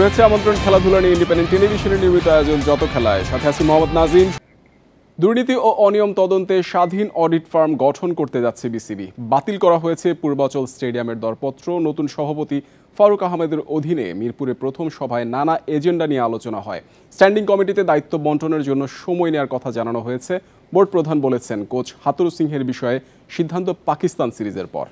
রয়েছে আমন্ত্রণ খেলাধুলা নিয়ে ইন্ডিপেন্ডেন্ট টেলিভিশনের নিয়মিত আয়োজন যত খেলায়, সাথে আছি মোহাম্মদ নাজিম। দুর্নীতি ও অনিয়ম তদন্তে স্বাধীন অডিট ফার্ম গঠন করতে যাচ্ছে বিসিবি। বাতিল করা হয়েছে পূর্বাচল স্টেডিয়ামের দরপত্র। নতুন সভাপতি ফারুক আহমেদের অধীনে মিরপুরে প্রথম সভায় নানা এজেন্ডা নিয়ে আলোচনা হয়। স্ট্যান্ডিং কমিটিতে দায়িত্ব বন্টনের জন্য সময় নেওয়ার কথা জানানো হয়েছে। বোর্ড প্রধান বলেছেন, কোচ হাতুরু সিংহের বিষয়ে সিদ্ধান্ত পাকিস্তান সিরিজের পর।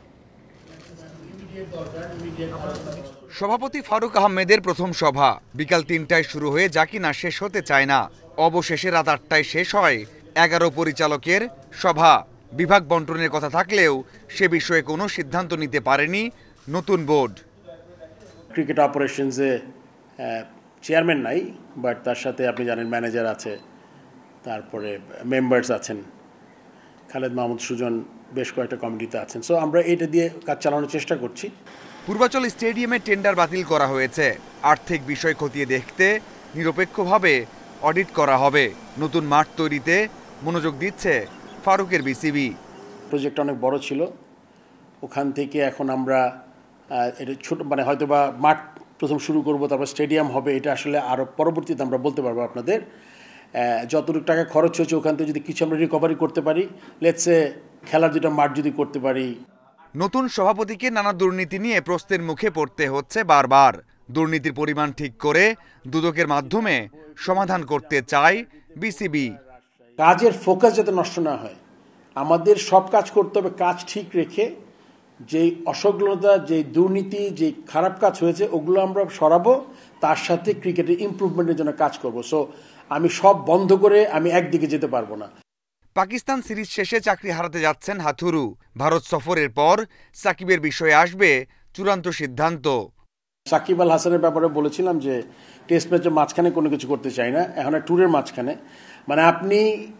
সভাপতি ফারুক আহমেদের প্রথম সভা বিকাল ৩টায় শুরু হয়ে যা কিনা শেষ হতে চায় না। অবশেষে রাত ৮টায় শেষ হয় ১১ পরিচালকের সভা। বিভাগ বন্টনের কথা থাকলেও সে বিষয়ে কোনো সিদ্ধান্ত নিতে পারেনি নতুন বোর্ড। ক্রিকেট অপারেশনসে চেয়ারম্যান নাই, বাট তার সাথে আপনি জানেন ম্যানেজার আছে, তারপরে মেম্বার্স আছেন, খালেদ মাহমুদ সুজন বেশ কয়েকটা কমিটিতে আছেন। সো আমরা এটা দিয়ে কাজ চালানোর চেষ্টা করছি। পূর্বাচল স্টেডিয়ামে টেন্ডার বাতিল করা হয়েছে। আর্থিক বিষয় খতিয়ে দেখতে নিরপেক্ষভাবে অডিট করা হবে। নতুন মাঠ তৈরিতে মনোযোগ দিচ্ছে ফারুকের বিসিবি। প্রজেক্ট অনেক বড় ছিল, ওখান থেকে এখন আমরা এটা ছোট হয়তো বা মাঠ প্রথম শুরু করব, তারপর স্টেডিয়াম হবে। এটা আসলে আরও পরবর্তীতে আমরা বলতে পারবো আপনাদের। যতটুকু টাকা খরচ হয়েছে ওখান থেকে যদি কিছু আমরা রিকভারি করতে পারি, লেটসে খেলার দুটো মাঠ যদি করতে পারি। নতুন সভাপতিকে নানা দুর্নীতি নিয়ে প্রশ্নের মুখে পড়তে হচ্ছে বারবার। দুর্নীতির পরিমাণ ঠিক করে দুদকের মাধ্যমে সমাধান করতে চায় বিসিবি। কাজের ফোকাস যাতে নষ্ট না হয়, আমাদের সব কাজ করতে হবে কাজ ঠিক রেখে। যেই অসংলগ্নতা, যে দুর্নীতি, যে খারাপ কাজ হয়েছে ওগুলো আমরা সরাবো, তার সাথে ক্রিকেটের ইমপ্রুভমেন্টের জন্য কাজ করব। সো আমি সব বন্ধ করে আমি একদিকে যেতে পারবো না। পাকিস্তান সিরিজ শেষে চাকরি হারাতে যাচ্ছেন হাথুরু। ভারত সফরের পর সাকিবের বিষয়ে আসবে চূড়ান্ত সিদ্ধান্ত। সাকিব আল হাসানের ব্যাপারে বলেছিলাম যে টেস্ট ম্যাচের মাঝখানে কোনো কিছু করতে চাই না, এখন ট্যুরের মাঝখানে। আপনি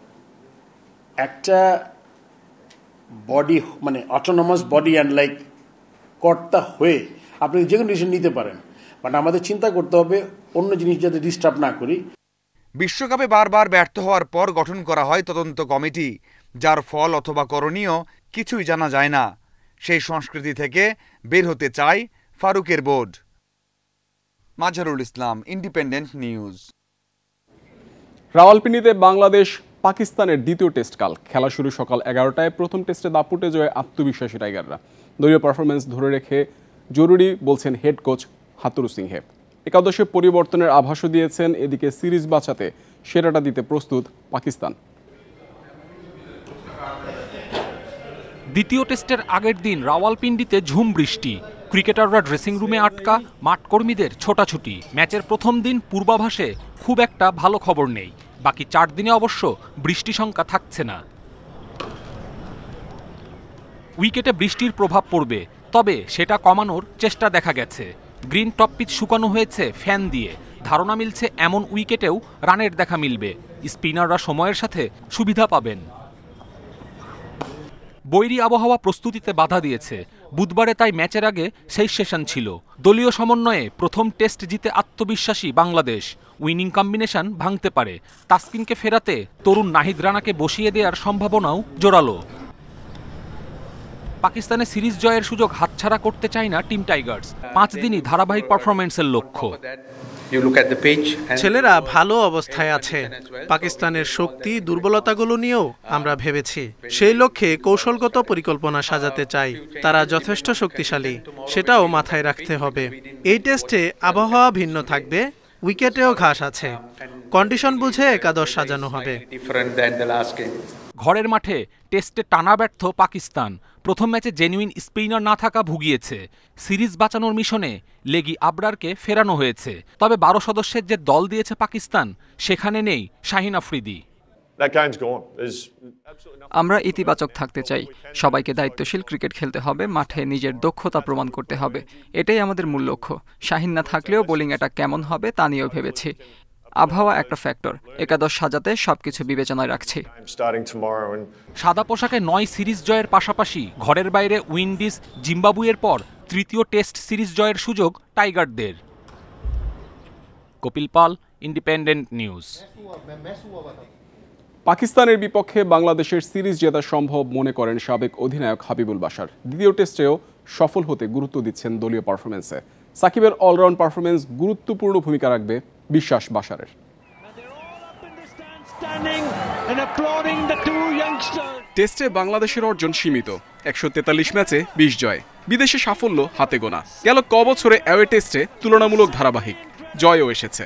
একটা বডি অটোনমাস বডি অ্যান্ড কর্তা হয়ে আপনি যে কোনো ডিসিশন নিতে পারেন, বাট আমাদের চিন্তা করতে হবে অন্য জিনিস যাতে ডিস্টার্ব না করি। বিশ্বকাপে বারবার ব্যর্থ হওয়ার পর গঠন করা হয় তদন্ত কমিটি, যার ফল অথবা করণীয় কিছুই জানা যায় না। সেই সংস্কৃতি থেকে বের হতে চায় ফারুকের board. Mazharul Islam, independent news. রাওয়ালপিন্ডিতে বাংলাদেশ পাকিস্তানের দ্বিতীয় টেস্ট কাল। খেলা শুরু সকাল ১১টায়। প্রথম টেস্টে দাপুটে জয়ে আত্মবিশ্বাসী টাইগাররা। দলীয় পারফরমেন্স ধরে রেখে জরুরি বলছেন হেড কোচ হাতুরু সিংহে। একাদশে পরিবর্তনের আভাসও দিয়েছেন। এদিকে সিরিজ বাঁচাতে সেরাটা দিতে প্রস্তুত পাকিস্তান। দ্বিতীয় টেস্টের আগের দিন রাওয়ালপিন্ডিতে ঝুম বৃষ্টি। ক্রিকেটাররা ড্রেসিং রুমে আটকা, মাঠ কর্মীদের ছোটাছুটি। ম্যাচের প্রথম দিন পূর্বাভাসে খুব একটা ভালো খবর নেই। বাকি 4 দিনে অবশ্য বৃষ্টি শঙ্কা থাকছে না। উইকেটে বৃষ্টির প্রভাব পড়বে, তবে সেটা কমানোর চেষ্টা দেখা গেছে। গ্রিন টপ পিচ শুকানো হয়েছে ফ্যান দিয়ে। ধারণা মিলছে এমন উইকেটেও রানের দেখা মিলবে। স্পিনাররা সময়ের সাথে সুবিধা পাবেন। বৈরী আবহাওয়া প্রস্তুতিতে বাধা দিয়েছে। বুধবারে তাই ম্যাচের আগে শেষ সেশন ছিল। দলীয় সমন্বয়ে প্রথম টেস্ট জিতে আত্মবিশ্বাসী বাংলাদেশ। উইনিং কম্বিনেশন ভাঙতে পারে। তাসকিনকে ফেরাতে তরুণ নাহিদ রানাকে বসিয়ে দেওয়ার সম্ভাবনাও জোরালো। পাকিস্তানে সিরিজ জয়ের সুযোগ হাতছাড়া করতে চায় না টিম টাইগার্স। 5 দিনই ধারাবাহিক পারফরমেন্সের লক্ষ্য। ছেলেরা ভালো অবস্থায় আছে। পাকিস্তানের শক্তি দুর্বলতাগুলো নিয়েও আমরা ভেবেছি। সেই লক্ষ্যে কৌশলগত পরিকল্পনা সাজাতে চাই। তারা যথেষ্ট শক্তিশালী, সেটাও মাথায় রাখতে হবে। এই টেস্টে আবহাওয়া ভিন্ন থাকবে, উইকেটেও ঘাস আছে। কন্ডিশন বুঝে একাদশ সাজানো হবে। ঘরের মাঠে টেস্টে টানা ব্যর্থ পাকিস্তান। প্রথম ম্যাচে জেনুইন স্পিনার না থাকা ভুগিয়েছে। সিরিজ বাঁচানোর মিশনে লেগি আবরারকে ফেরানো হয়েছে। তবে 12 সদস্যের যে দল দিয়েছে পাকিস্তান, সেখানে নেই শাহিন আফ্রিদি। আমরা ইতিবাচক থাকতে চাই। সবাইকে দায়িত্বশীল ক্রিকেট খেলতে হবে, মাঠে নিজের দক্ষতা প্রমাণ করতে হবে। এটাই আমাদের মূল লক্ষ্য। শাহিন না থাকলেও বোলিং অ্যাটাক কেমন হবে তা নিয়েও ভেবেছি। আবহাওয়া একটা ফ্যাক্টর। একাদশ সাজাতে সবকিছু বিবেচনায় রাখছি। সাদা পোশাকে 9 সিরিজ জয়ের পাশাপাশি ঘরের বাইরে উইন্ডিজ, জিম্বাবুয়ের পর তৃতীয় টেস্ট সিরিজ জয়ের সুযোগ টাইগারদের। Kapil Pal, independent news. পাকিস্তানের বিপক্ষে বাংলাদেশের সিরিজ জেতা সম্ভব মনে করেন সাবেক অধিনায়ক হাবিবুল বাশার। দ্বিতীয় টেস্টেও সফল হতে গুরুত্ব দিচ্ছেন দলীয় পারফরমেন্সে। সাকিবের অলরাউন্ড পারফরমেন্স গুরুত্বপূর্ণ ভূমিকা রাখবে বিশ্বাস বাশারের। টেস্টে বাংলাদেশের অর্জন সীমিত, 143 ম্যাচে 20 জয়, বিদেশে সাফল্য হাতে গোনা। গেল বছরে অ্যাওয়ে টেস্টে তুলনামূলক ধারাবাহিক জয়ও এসেছে।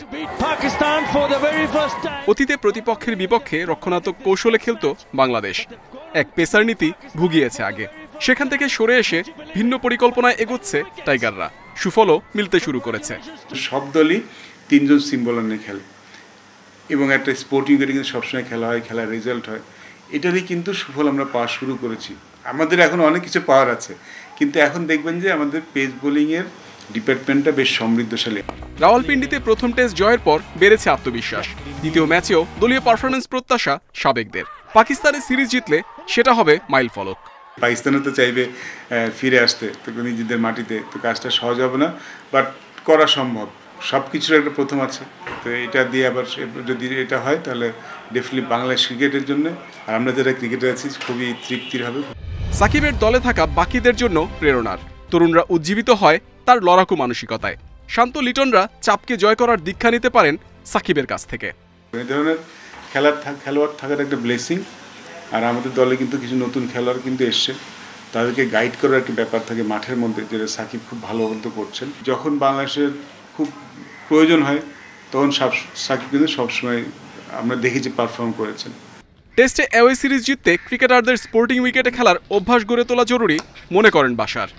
অতীতে প্রতিপক্ষের বিপক্ষে রক্ষণাত্মক কৌশলে খেলত বাংলাদেশ, এক পেসার নীতি ভুগিয়েছে আগে। সেখান থেকে সরে এসে ভিন্ন পরিকল্পনায় এগোচ্ছে টাইগাররা, সুফলও মিলতে শুরু করেছে। সব দলই 3 জন সিম্বলার নিয়ে খেলে এবং একটা স্পোর্টিং উইকেটে কিন্তু সবসময় খেলা হয়, খেলার রেজাল্ট হয়। এটারই কিন্তু সুফল আমরা পাওয়া শুরু করেছি। আমাদের এখন অনেক কিছু পাওয়ার আছে, কিন্তু এখন দেখবেন যে আমাদের পেস বোলিংয়ের ডিপার্টমেন্টটা বেশ সমৃদ্ধশালী। রাওয়ালপিন্ডিতে প্রথম টেস্ট জয়ের পর বেড়েছে আত্মবিশ্বাস। দ্বিতীয় ম্যাচেও দলীয় পারফরমেন্স প্রত্যাশা সাবেকদের। পাকিস্তানের সিরিজ জিতলে সেটা হবে মাইলফলক। পাকিস্তানও তো চাইবে ফিরে আসতে, তো নিজেদের মাটিতে, তো কাজটা সহজ হবে না, বাট করা সম্ভব। সব কিছুর একটা প্রথম আছে, তো এটা দিয়ে আবার যদি এটা হয় তাহলে ডেফিনেটলি বাংলাদেশ ক্রিকেটের জন্য আর আমরা যারা ক্রিকেটার আছি খুবই তৃপ্তির হবে। সাকিবের দলে থাকা বাকিদের জন্য প্রেরণার। তরুণরা উজ্জীবিত হয় তার লড়াকু মানসিকতায়। শান্ত লিটনরা চাপকে জয় করার দীক্ষা নিতে পারেন সাকিবের কাছ থেকে। এই ধরনের খেলোয়াড় থাকার একটা ব্লেসিং। আর আমাদের দলে কিন্তু কিছু নতুন খেলোয়াড় কিন্তু এসছে, তাদেরকে গাইড করার একটা ব্যাপার থাকে মাঠের মধ্যে, যেটা সাকিব খুব ভালো মতো করছেন। যখন বাংলাদেশের খুব প্রয়োজন হয় তখন সাকিব কিন্তু সবসময় আমরা দেখি যে পারফর্ম করেছেন। টেস্টে অ্যাওয়ে সিরিজ জিততে ক্রিকেটারদের স্পোর্টিং উইকেটে খেলার অভ্যাস গড়ে তোলা জরুরি মনে করেন Bashar.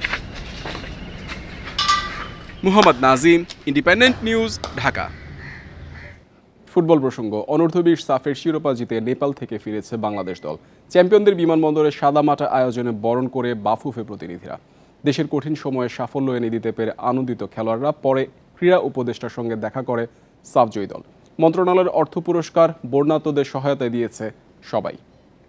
Muhammad Nazim, independent news, Dhaka. Football প্রসঙ্গ, অনূর্ধ্ব-20 সাফের শিরোপা জিতে নেপাল থেকে ফিরেছে বাংলাদেশ দল। চ্যাম্পিয়নদের বিমানবন্দরে সাদামাটা আয়োজনে বরণ করে বাফুফে প্রতিনিধিরা। দেশের কঠিন সময়ে সাফল্য এনে দিতে পেরে আনন্দিত খেলোয়াড়রা। পরে ক্রীড়া উপদেষ্টার সঙ্গে দেখা করে সাফজয়ী দল। মন্ত্রণালয়ের অর্থ পুরস্কার বর্ণাঢ্যদের সহায়তায় দিয়েছে সবাই।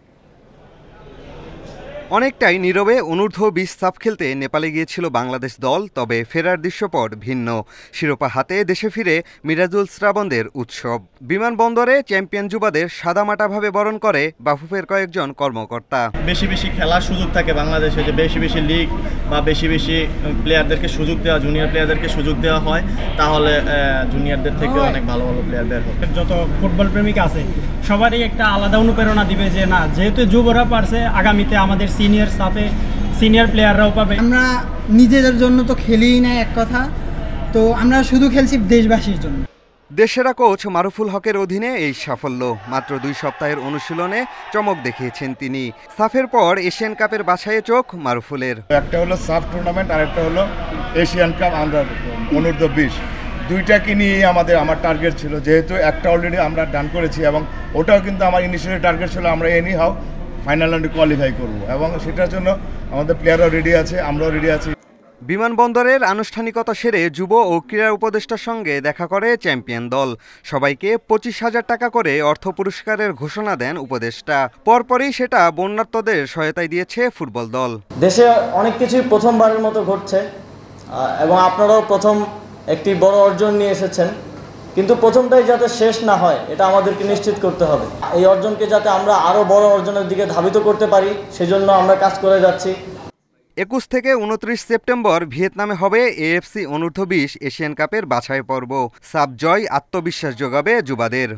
অনেকটাই নীরবে অনূর্ধ্ব-20 সাফ খেলতে নেপালে গিয়েছিল বাংলাদেশ দল, তবে ফেরার দৃশ্যপট ভিন্ন। শিরোপা হাতে দেশে ফিরে মিরাজুল শ্রাবণদের উৎসব। বিমানবন্দরে চ্যাম্পিয়ন যুবাদের সাদামাটাভাবে বরণ করে বাফুফের কয়েকজন কর্মকর্তা। বেশি বেশি খেলার সুযোগ থাকে বাংলাদেশে, যে বেশি বেশি লিগ বা বেশি বেশি প্লেয়ারদেরকে সুযোগ দেওয়া, জুনিয়র প্লেয়ারদেরকে সুযোগ দেওয়া হয়, তাহলে জুনিয়রদের থেকে অনেক ভালো ভালো প্লেয়ার বের হবে। যত ফুটবল প্রেমিক আছে সবারই একটা আলাদা অনুপ্রেরণা দিবে যে না, যেহেতু যুবরা পারছে, আগামীতে আমাদের সিনিয়র সাফে সিনিয়র প্লেয়াররাও পাবে। আমরা নিজেদের জন্য তো খেলিই না এক কথা, তো আমরা শুধু খেলছি দেশবাসীর জন্য। দেশসেরা কোচ মারুফুল হকের অধীনে এই সাফল্য। মাত্র 2 সপ্তাহের অনুশীলনে চমক দেখিয়েছেন তিনি। সাফের পর এশিয়ান কাপের বাছাইয়ে চোখ মারুফুলের। একটা হলো সাফ টুর্নামেন্ট আর একটা হলো এশিয়ান কাপ অনূর্ধ্ব-20। দুইটাকে নিয়েই আমার টার্গেট ছিল, যেহেতু একটা অলরেডি আমরা ডান করেছি এবং ওটাও কিন্তু আমার ইনিশিয়ালি টার্গেট ছিল আমরা এনি হাউ ফাইনাল রাউন্ডে কোয়ালিফাই করব, এবং সেটার জন্য আমাদের প্লেয়াররাও রেডি আছে, আমরাও রেডি আছি। বিমানবন্দরের আনুষ্ঠানিকতা সেরে যুব ও ক্রীড়া উপদেষ্টার সঙ্গে দেখা করে চ্যাম্পিয়ন দল। সবাইকে 25,000 টাকা করে অর্থ পুরস্কারের ঘোষণা দেন উপদেষ্টা। পরপরই সেটা বন্যার্তদের সহায়তায় দিয়েছে ফুটবল দল। দেশে অনেক কিছুই প্রথমবারের মতো ঘটছে এবং আপনারাও প্রথম একটি বড় অর্জন নিয়ে এসেছেন, কিন্তু প্রথমটাই যাতে শেষ না হয় এটা আমাদেরকে নিশ্চিত করতে হবে। এই অর্জনকে যাতে আমরা আরও বড় অর্জনের দিকে ধাবিত করতে পারি, সেজন্য আমরা কাজ করে যাচ্ছি। 21 থেকে 29 সেপ্টেম্বর ভিয়েতনামে হবে এএফসি অনূর্ধ্ব-20 এশিয়ান কাপের বাছাই পর্ব। সাফ জয় আত্মবিশ্বাস যোগাবে যুবাদের।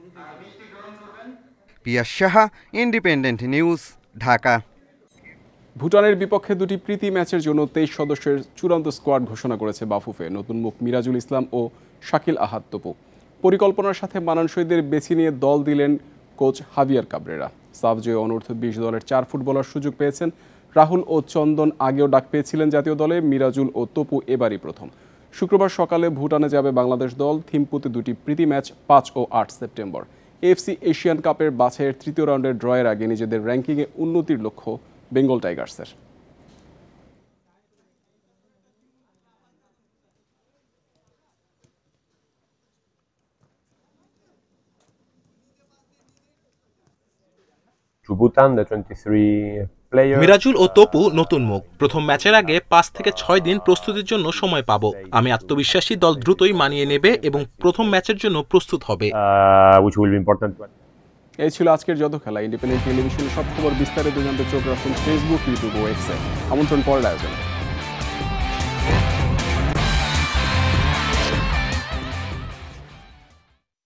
Piyas Saha, independent news, Dhaka. ভুটানের বিপক্ষে 2টি প্রীতি ম্যাচের জন্য 23 সদস্যের চূড়ান্ত স্কোয়াড ঘোষণা করেছে বাফুফে। নতুন মুখ মিরাজুল ইসলাম ও শাকিল আহাদ তপু। পরিকল্পনার সাথে মানানসইদের বেছে নিয়ে দল দিলেন কোচ হাভিয়ার কাবরেরা। সাফজয় অনূর্ধ্ব-20 দলের 4 ফুটবলার সুযোগ পেয়েছেন। রাহুল ও চন্দন আগেও ডাক পেয়েছিলেন জাতীয় দলে, মিরাজুল ও তপু এবারই প্রথম। শুক্রবার সকালে ভুটানে যাবে বাংলাদেশ দল। থিম্পুতে 2টি প্রীতি ম্যাচ 5 ও 8 সেপ্টেম্বর। এএফসি এশিয়ান কাপের বাছাইয়ের 3য় রাউন্ডের ড্রয়ের আগে নিজেদের র্যাঙ্কিংয়ে উন্নতির লক্ষ্য বেঙ্গল টাইগার্সের। মিরাজুল ও তপু নতুন মুখ। প্রথম ম্যাচের আগে 5 থেকে 6 দিন প্রস্তুতির জন্য সময় পাবো। আমি আত্মবিশ্বাসী দল দ্রুতই মানিয়ে নেবে এবং প্রথম ম্যাচের জন্য প্রস্তুত হবে। এই ছিল আজকের যত খেলা। ইন্ডিপেন্ডেন্ট টেলিভিশনের সব খবর বিস্তারিত জানতে চোখ রাখুন ফেসবুক, ইউটিউব ও এক্সে। আমন্ত্রণ পরের আয়োজনে।